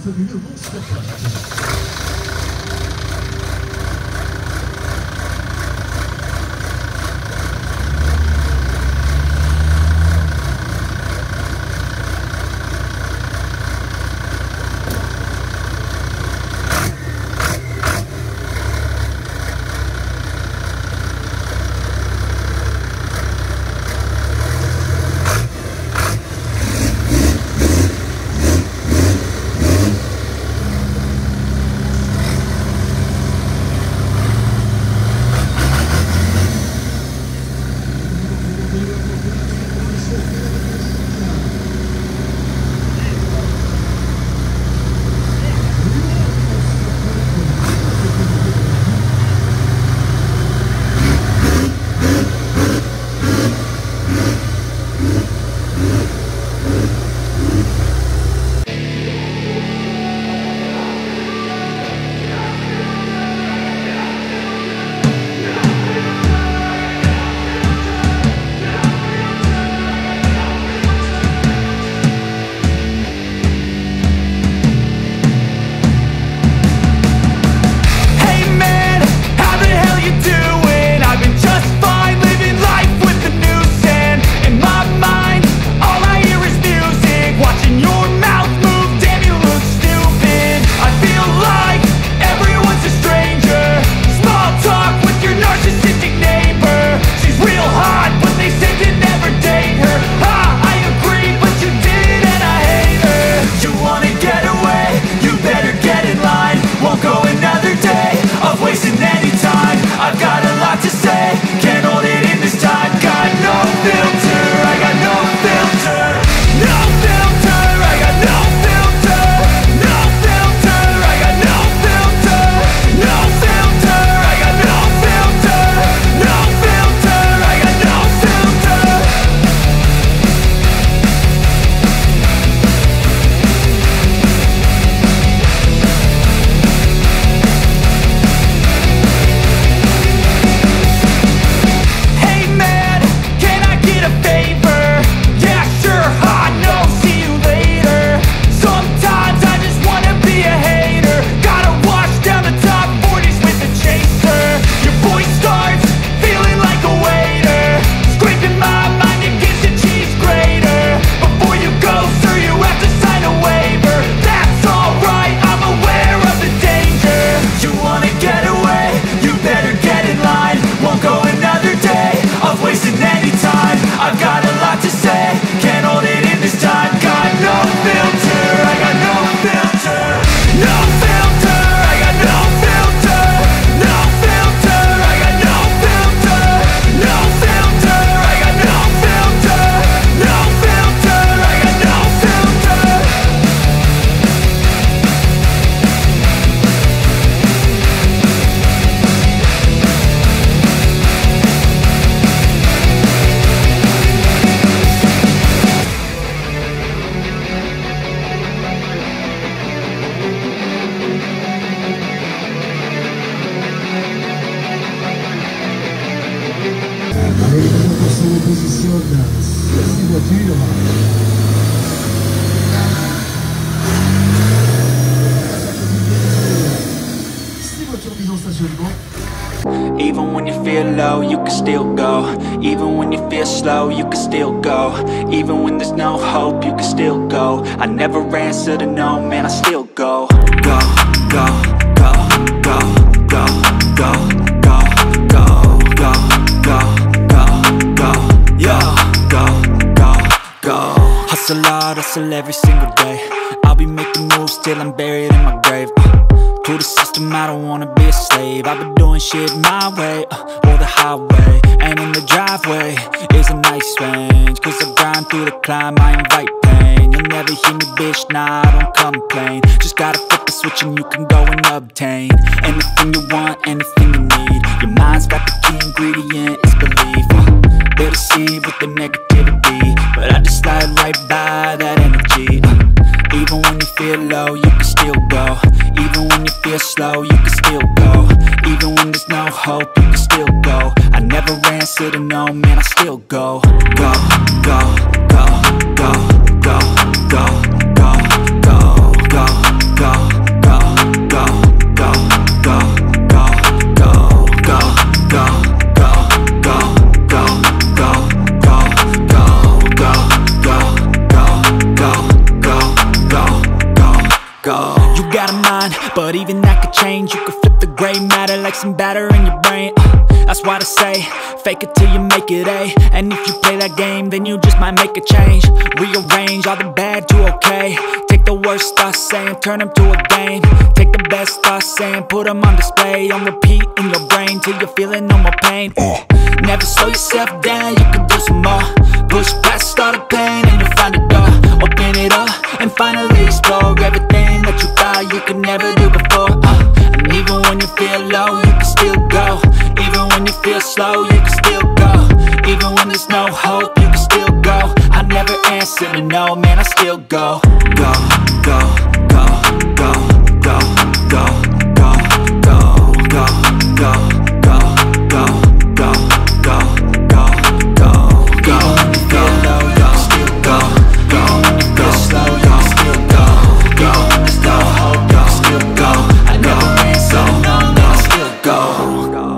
annulé au non-spectacle. Positionne ces voitures. Ces voitures mises en stationnement. Even when you feel low, you can still go. Even when you feel slow, you can still go. Even when there's no hope, you can still go. I never answer to no, man, I still go. Go, go, go, go, go, go, go, go, go, go, go, go, yo, go, go, go. Hustle hard, hustle every single day. I'll be making moves till I'm buried in my grave. To the system, I don't wanna be a slave. I've been doing shit my way, or the highway. And in the driveway is a nice range, cause I grind through the climb, I invite pain. You'll never hear me, bitch, nah, I don't complain. Just gotta flip the switch and you can go and obtain anything you want, anything you need. Your mind's got the key ingredient, it's belief. They'll deceive with the negativity, but I just slide right by that energy. Even when you feel low, you can still go. Even when you feel slow, you can still go. Even when there's no hope, you can still go. I never answer to no, man, I still go. Go, go, go, go, go, go, go, go, go, go, mixing batter in your brain. That's why I say, fake it till you make it A. And if you play that game, then you just might make a change. Rearrange all the bad to okay. Take the worst thoughts saying, turn them to a game. Take the best thoughts saying, put them on display. On repeat in your brain till you're feeling no more pain. Never slow yourself down, you can do some more. Push past all the pain and you'll find a door. Open it up and finally explore everything that you thought you could never do before. And even when you feel low, you can still go. Even when you feel slow, you can still go. Even when there's no hope, you can still go. I never answer to no, man, I still go. Go, go, go, go, go, go, go, go, go, go, go, go, go, go, go, go, go, go, low, you still go. Go, go, slow, you still go. Go, there's no hope, you still go. I never answer to no, man, I still go.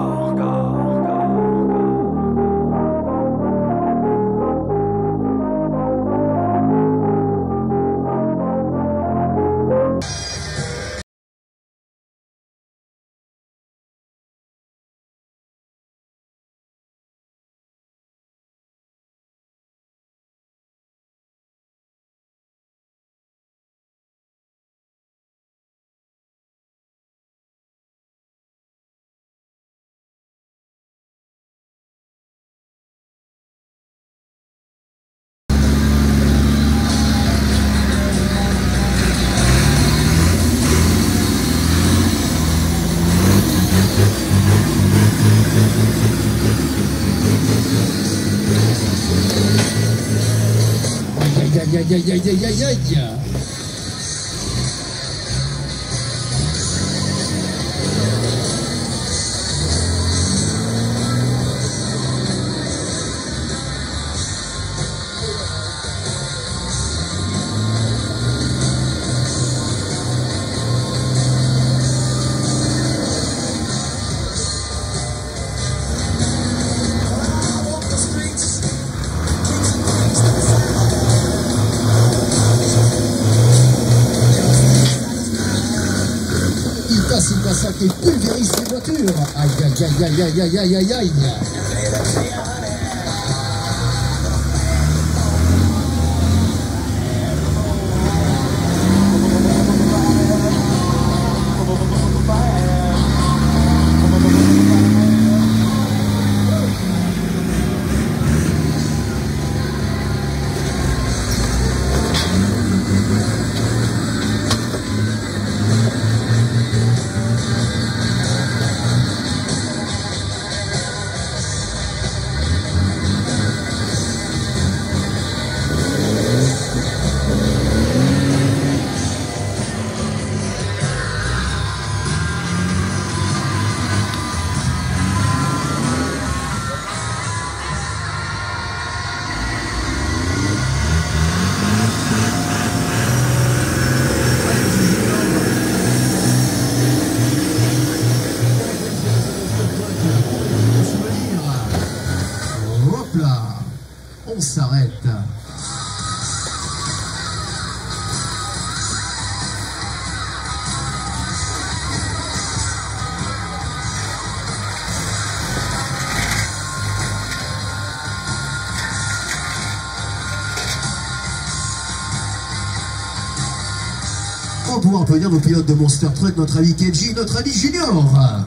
Aïe, aïe, aïe, aïe, aïe, aïe, aïe. Il passe à qui pulvérise les voitures. Aïe, aïe, aïe, aïe, aïe, aïe, aïe, aïe, aïe. On s'arrête. On va pouvoir applaudir nos pilotes de Monster Truck, notre ami Kenji, notre ami Junior.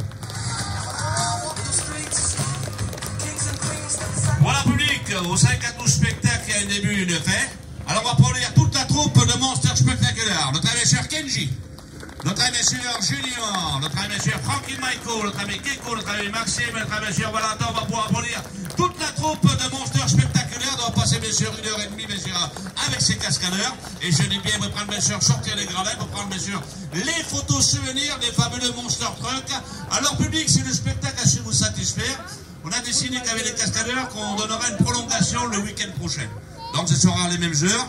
Voilà public, vous savez qu'à tout spectacle, il y a un début et une fin. Alors on va prendre toute la troupe de Monster Spectacular. Notre ami cher Kenji, notre ami monsieur Junior, notre ami monsieur Frankie Michael, notre ami Keko, notre ami Maxime, notre ami monsieur Valentin. On va pouvoir applaudir toute la troupe de Monster Spectacular. On va passer bien sûr 1h30 bien sûr avec ses cascadeurs. Et je dis bien, on va prendre bien sûr sortir les gradins, on va prendre bien sûr les photos souvenirs des fabuleux Monster Truck. Alors public, si le spectacle a su vous satisfaire, on a décidé qu'avec les cascadeurs, qu'on donnera une prolongation le week-end prochain. Donc ce sera les mêmes heures.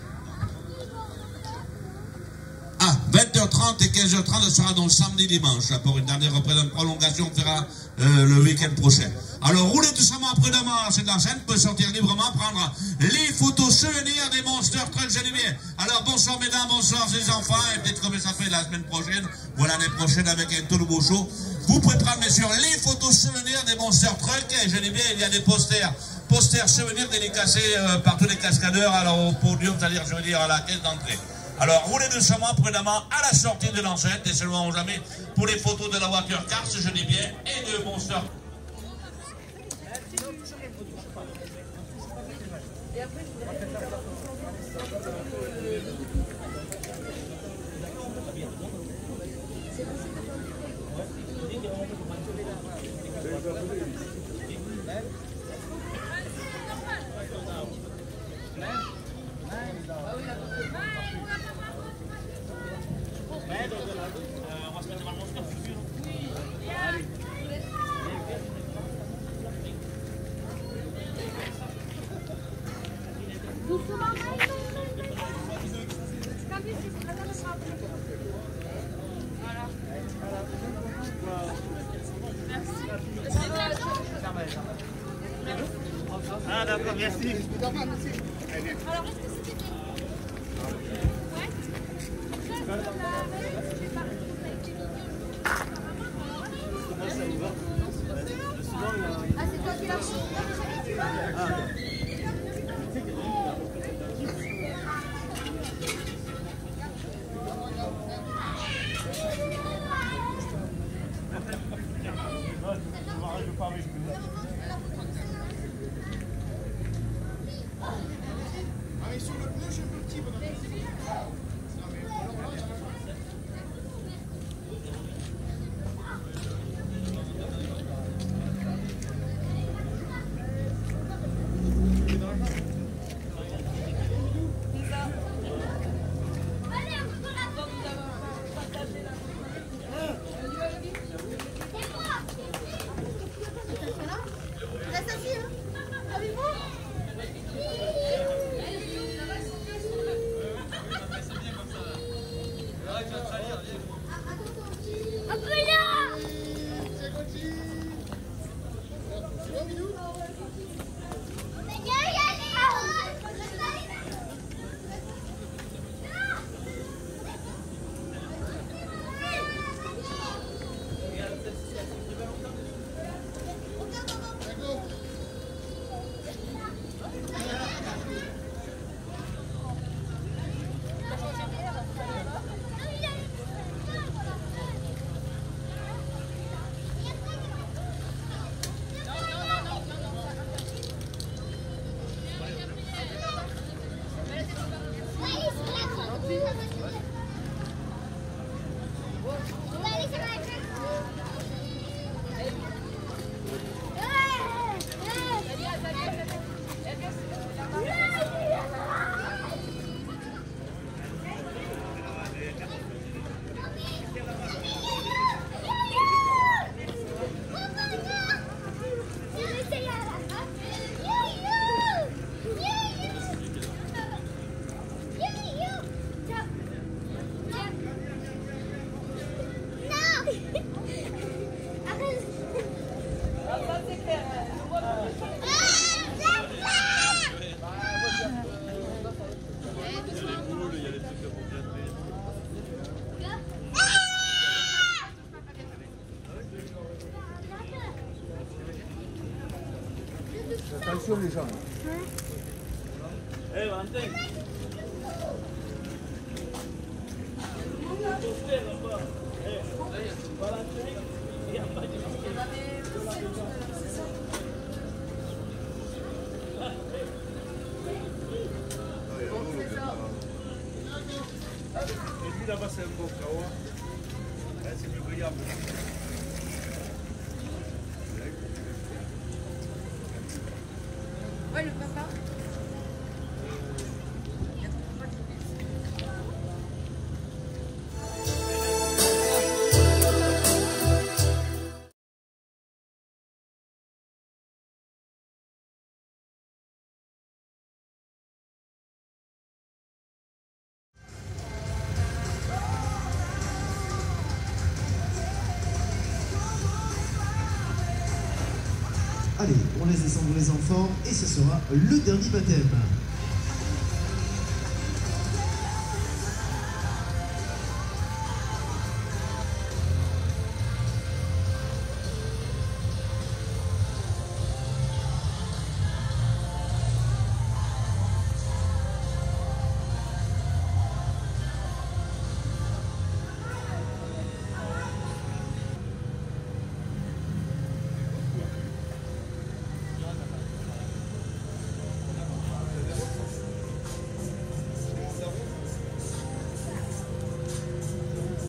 Ah, 20h30 et 15h30, ce sera donc samedi dimanche. Pour une dernière prolongation, on fera le week-end prochain. Alors roulez tout simplement prudemment c'est de la scène, vous pouvez sortir librement, prendre les photos souvenirs des Monster Truck, je dis bien. Alors bonsoir mesdames, bonsoir les enfants, et peut-être comme ça fait la semaine prochaine, voilà l'année prochaine avec un tout nouveau show. Vous pouvez prendre, bien sûr, les photos souvenirs des Monster Truck. Et je dis bien, il y a des posters souvenirs dédicacés par tous les cascadeurs alors, au podium, c'est-à-dire, je veux dire, à la caisse d'entrée. Alors, roulez doucement, prudemment, à la sortie de l'enceinte, et seulement jamais pour les photos de la voiture Cars, je dis bien, et de Monster. Ah d'accord, merci. Alors, est-ce que c'était... Ouais. Ah, c'est toi qui l'as reçu. Attention les gens. Eh Valentin. Et lui là-bas c'est un beau kawa. C'est plus brillant. Ouais, le papa. Allez, on laisse descendre les enfants et ce sera le dernier baptême.